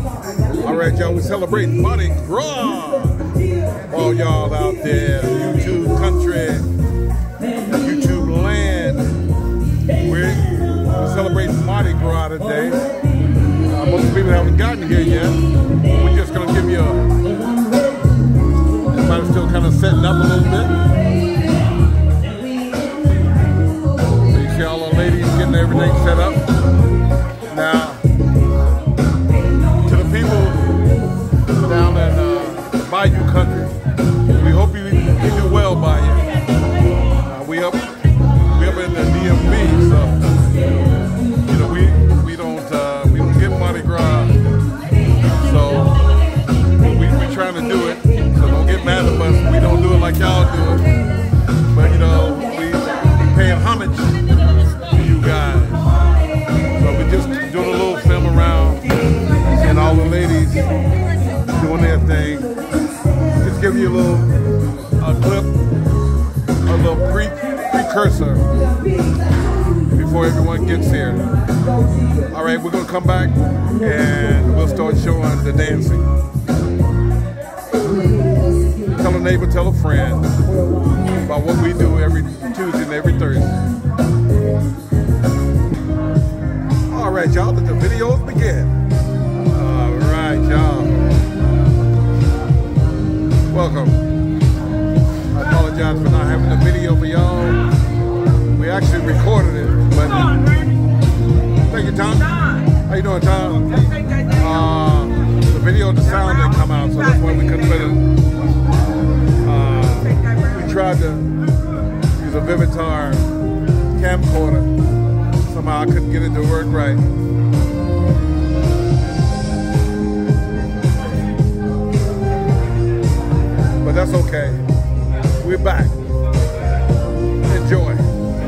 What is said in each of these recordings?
All right, y'all, we celebrate Mardi Gras. All y'all out there, YouTube country, YouTube land, we're celebrating Mardi Gras today. Most people haven't gotten here yet. We're just gonna give you everybody's still kind of setting up a little bit. So you see all the ladies getting everything set up. Now, to the people down in Bayou country, we hope you do well by you. We up in the DMV, so you know we don't get Mardi Gras, so we trying to do it. So don't get mad at us. We don't do it like y'all do it, but you know we paying homage to you guys. So we just doing a little film around, and all the ladies doing their thing. Just give you a clip, a little precursor before everyone gets here. All right, we're gonna come back and we'll start showing the dancing. Tell a neighbor, tell a friend about what we do every Tuesday and every Thursday. All right, y'all, let the videos begin. All right, y'all. Welcome. I apologize for not having the video for y'all. We actually recorded it, but thank you, Tom. How you doing, Tom? The video, the sound didn't come out, so that's why we couldn't put it. We tried to use a Vivitar camcorder. Somehow I couldn't get it to work right. But that's okay. We're back. Enjoy.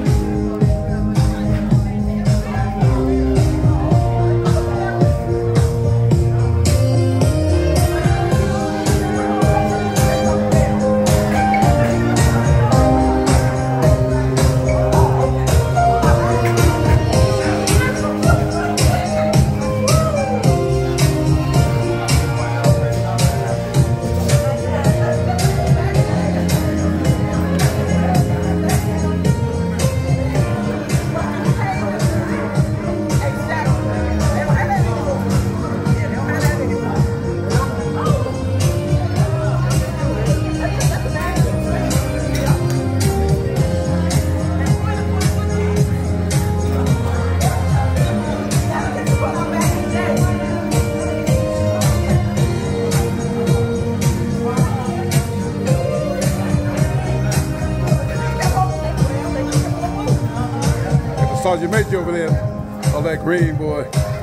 Sergeant Major over there, all that green boy.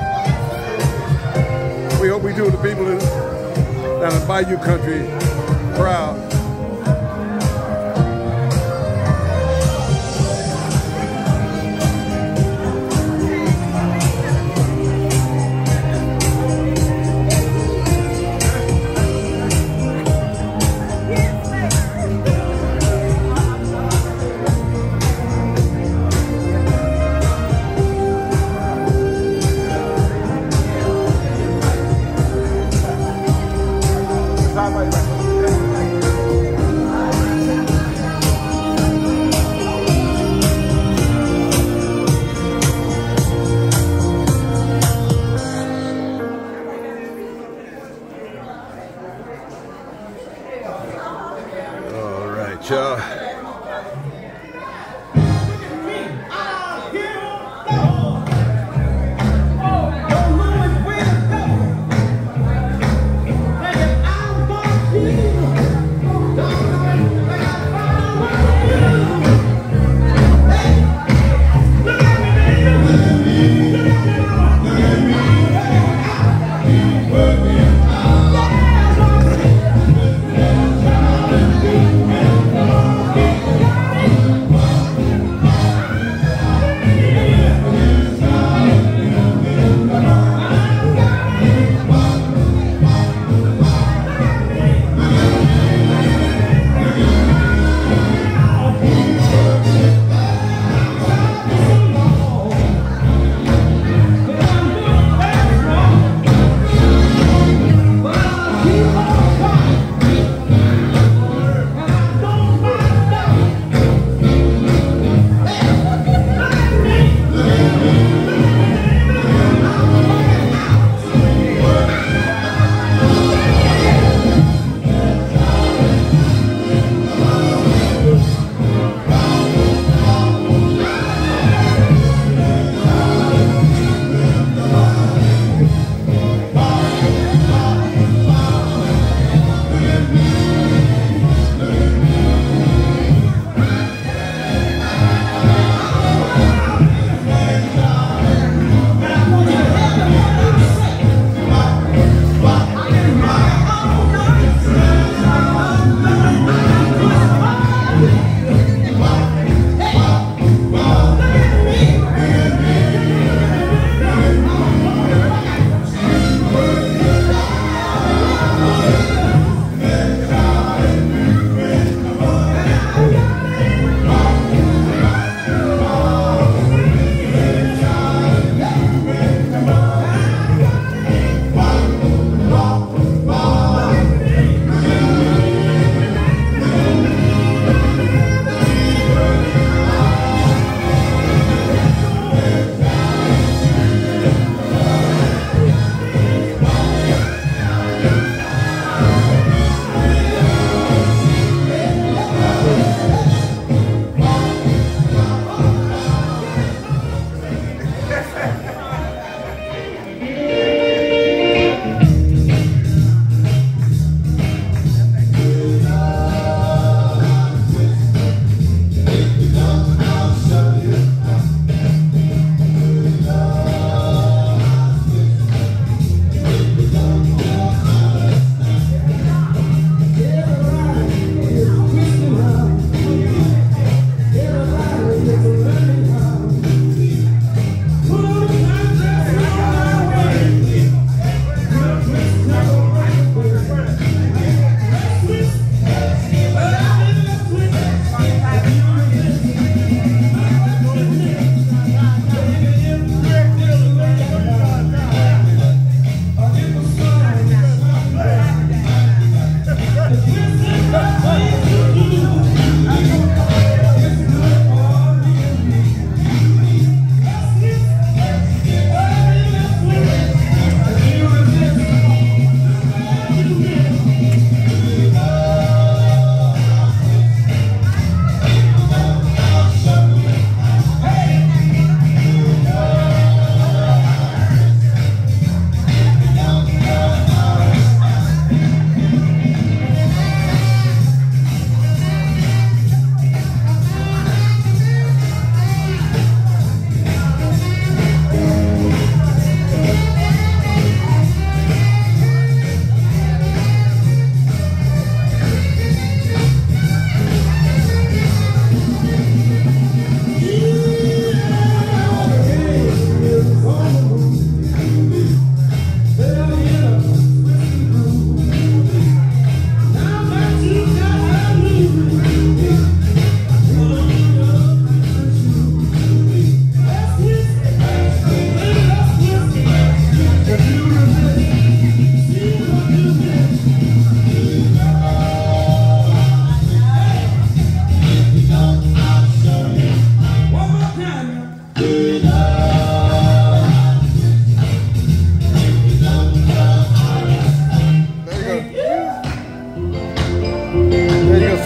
We hope we do the people down in Bayou country proud. Y'all.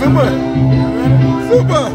Super. Super.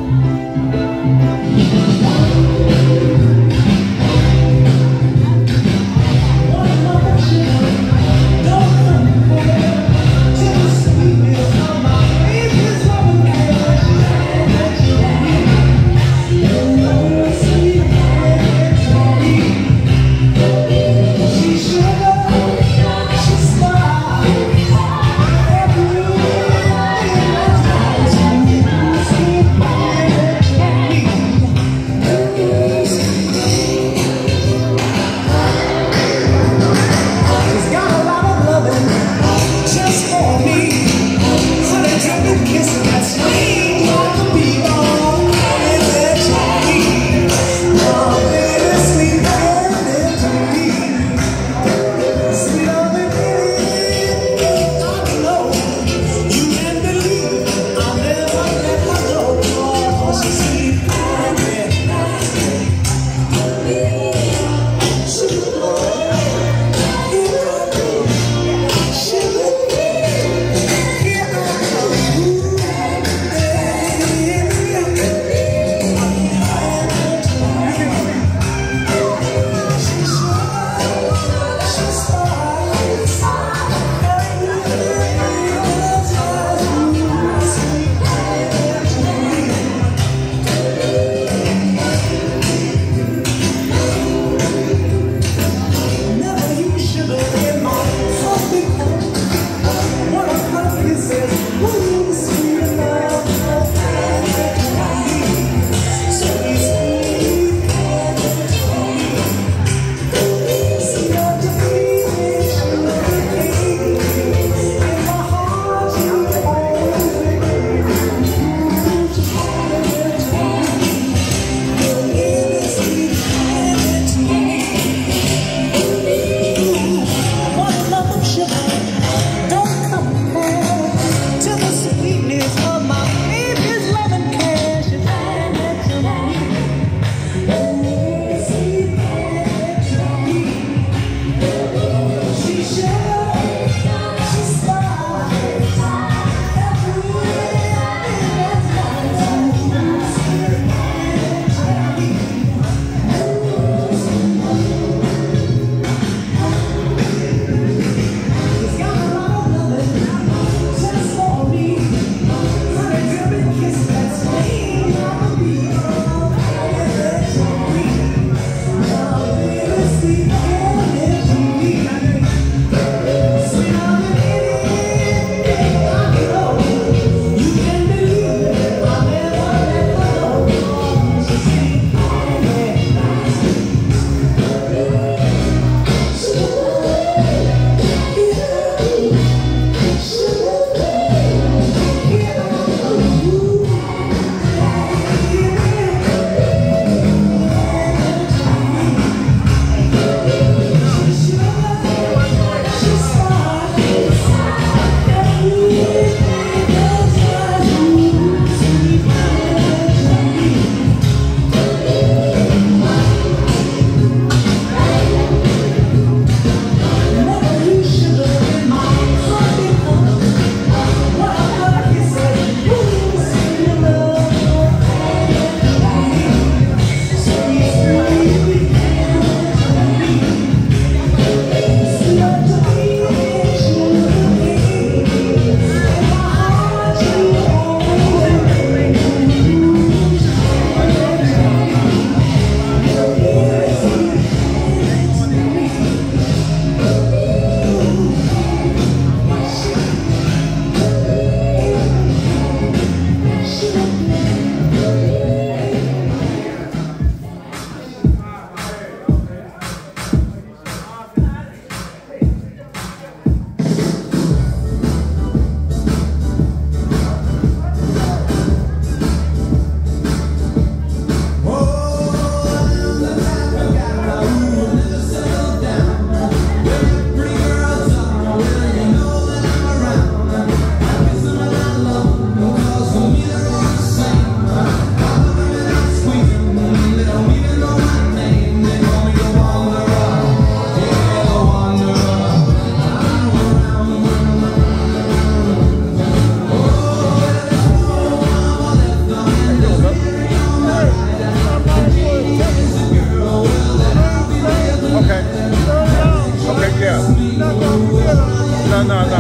No.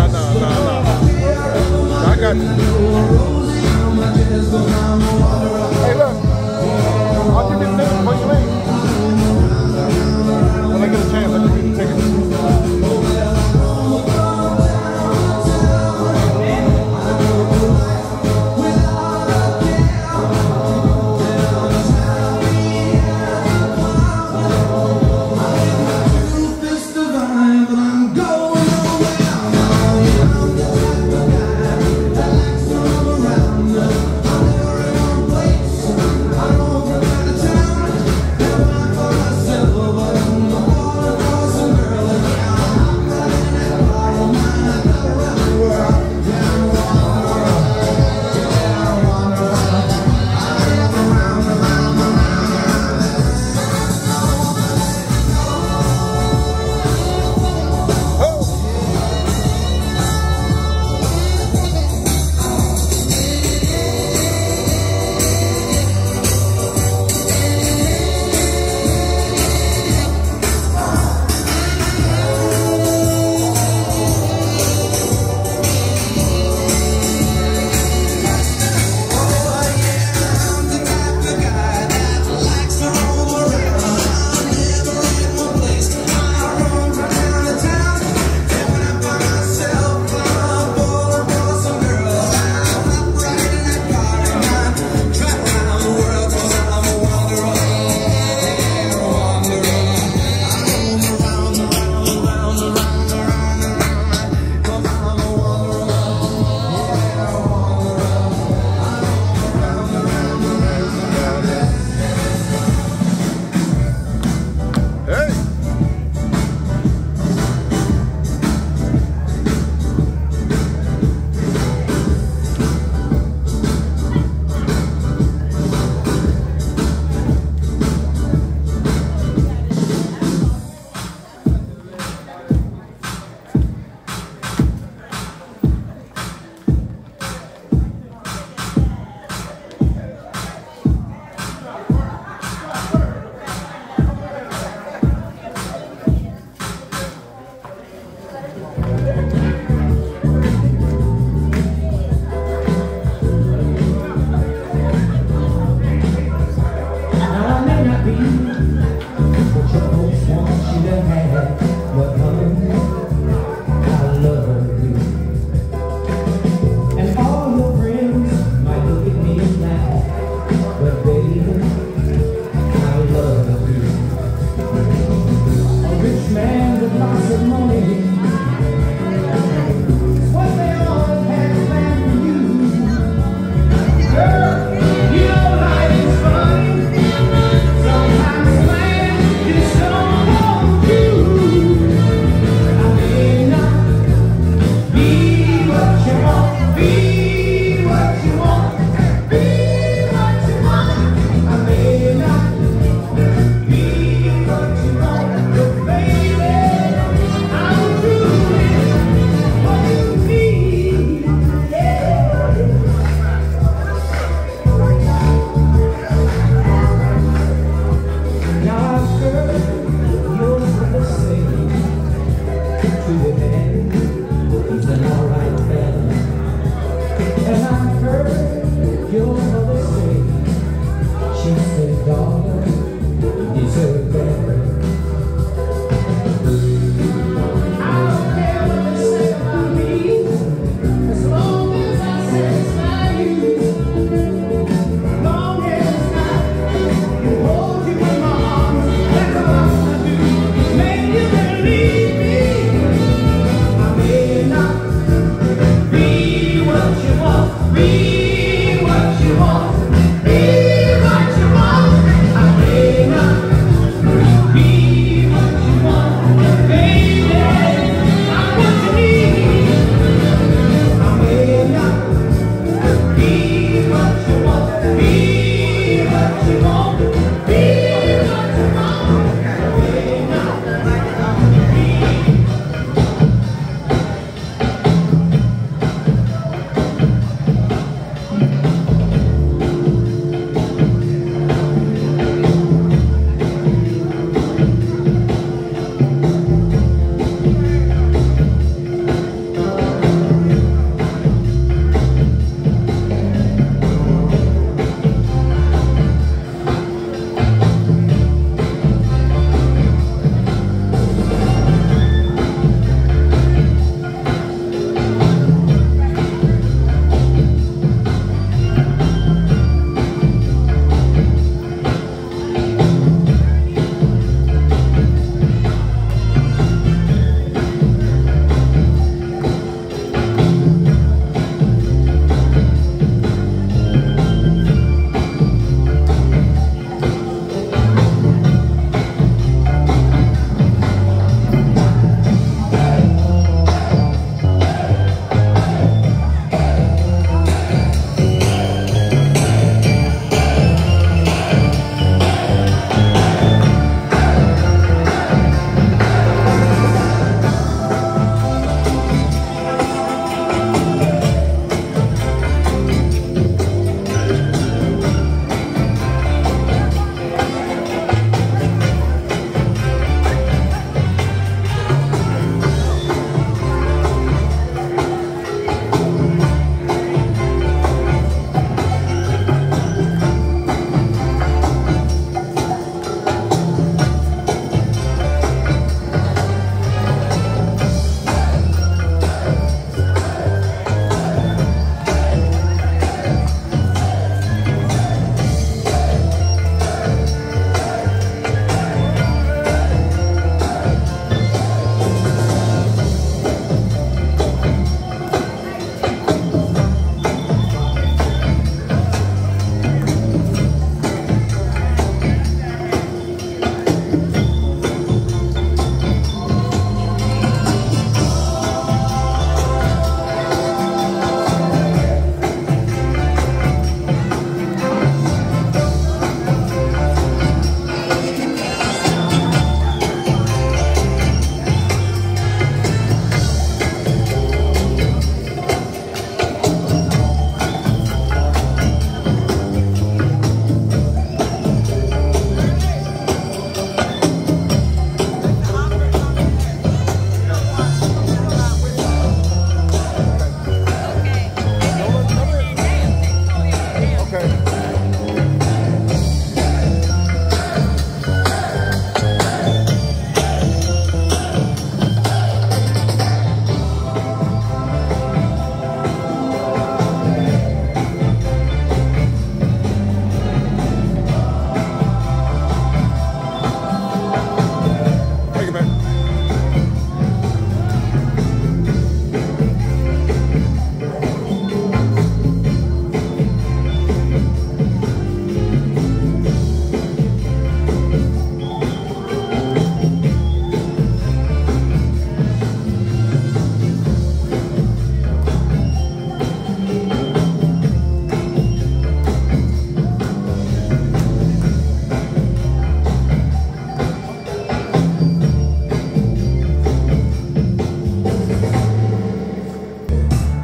I got you. Hey, look. I'll give you the ticket before you leave. When I get a chance, I'll give you the ticket.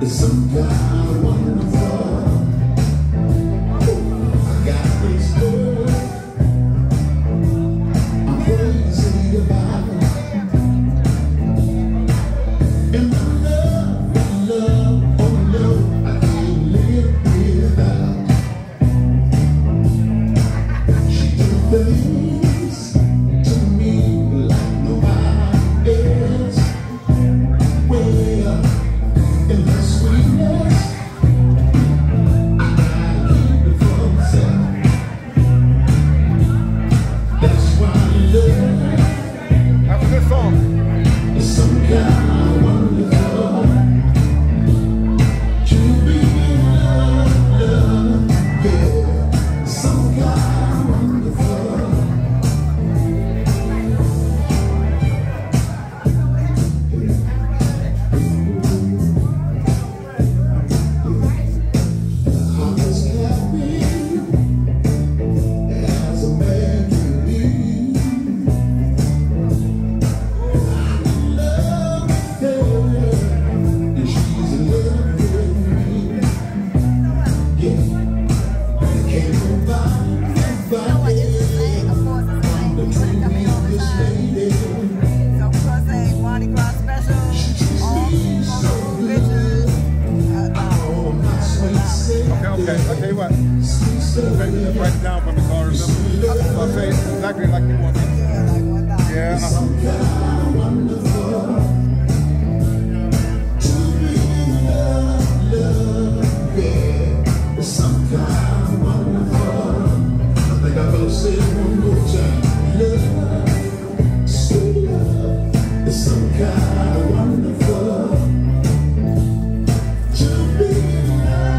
It's some kind of wonderful. I got this girl. I'm crazy about her. And my love, oh love, I can't live without. She did things to me like nobody else. Well, in her sweetness, I gotta keep it for myself. That's why I love. After this song, It's some kind of wonderful to be in love, yeah. Some kind of wonderful. I'm as happy as a man can be. I'm in love with her, and she's in love with me. Yeah, can't nobody between me and this lady. So we're gonna say Mardi Gras special, all pictures. Oh, my sweet Savior. okay, I'll tell you what. Just write it down from the car or something. I'll say it exactly like you want me to. Yeah, like 1,000. Yeah, Wonderful to be in love, yeah. It's some kind of wonderful. I think I better say it one more time. Love, sweet love, it's some kind of wonderful to be in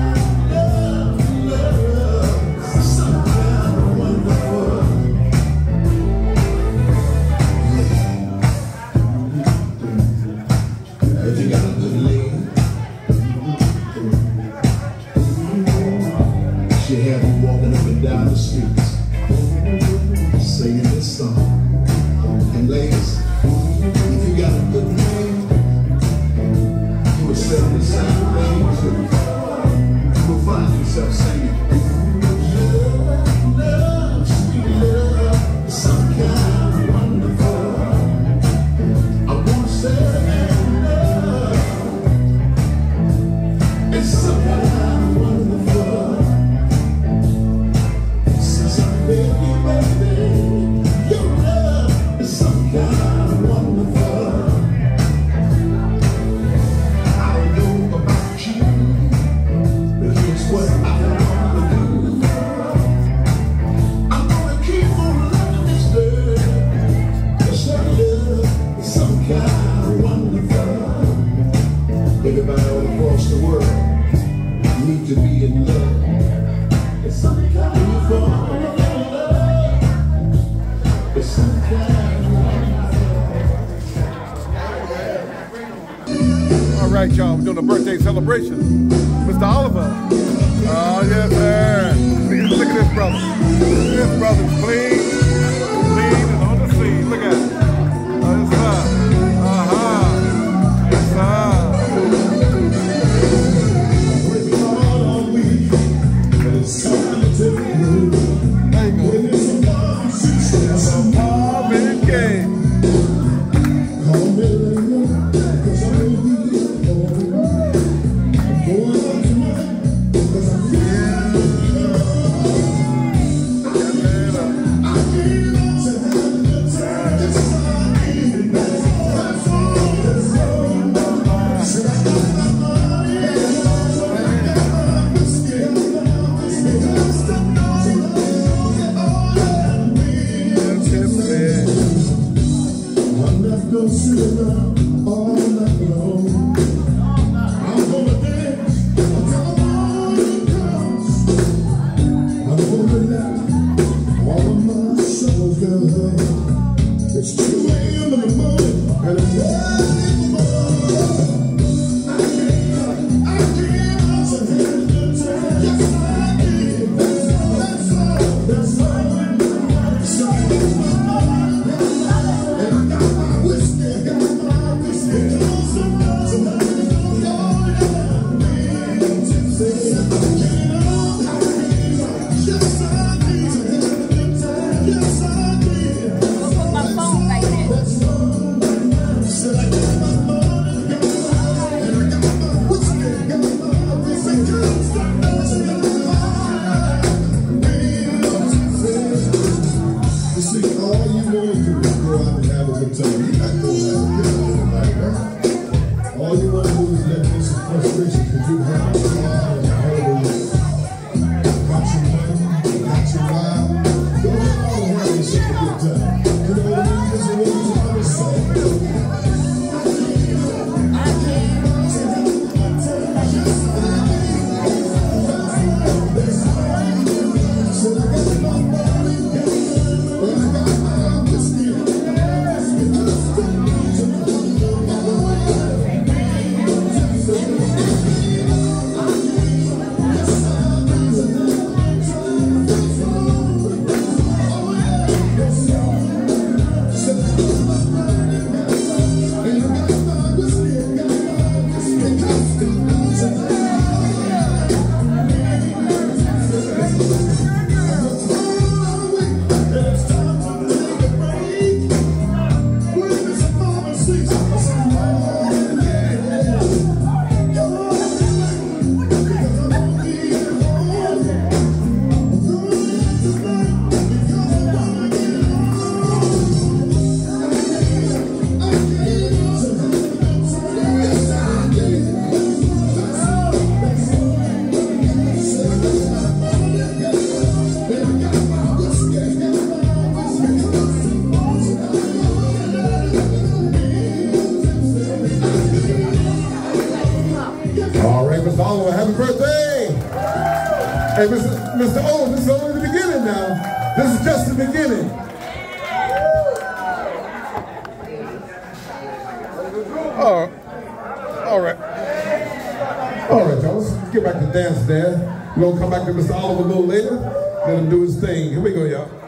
love, it's some kind of wonderful. If you got a good lady, she have you walking up and down the streets, singing this song. And ladies, if you got a good man, you will say the same thing too. You will find yourself singing, love, love, sweet love, some kind of wonderful. I want to say it's some kind of wonderful. Since I'm baby, your love is some kind of wonderful. I don't know about you, but here's what I'm gonna do. I'm gonna keep on loving this girl. 'Cause her love is some kind of wonderful. Everybody all across the world need to be in love. It's some kind of love. It's some kind of all right, y'all. We're doing a birthday celebration. Mr. Oliver. Oh, yes, sir. Look at this brother. This brother's clean, and on the scene. Look at it. Oh, yes, sir. Yes, sir. There you go. Marvin Gaye. I Mr. Oliver, happy birthday! Hey, Mr. O, this is only the beginning now. This is just the beginning. All right. All right, y'all, let's get back to dance there. We're gonna come back to Mr. Oliver a little later, let him do his thing. Here we go, y'all.